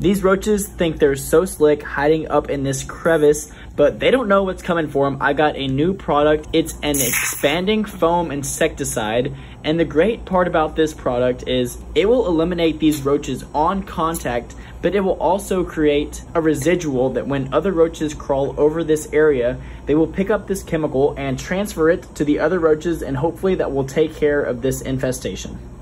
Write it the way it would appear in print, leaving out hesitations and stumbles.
These roaches think they're so slick hiding up in this crevice, but they don't know what's coming for them. I got a new product. It's an expanding foam insecticide. And the great part about this product is it will eliminate these roaches on contact, but it will also create a residual that when other roaches crawl over this area, they will pick up this chemical and transfer it to the other roaches, and hopefully that will take care of this infestation.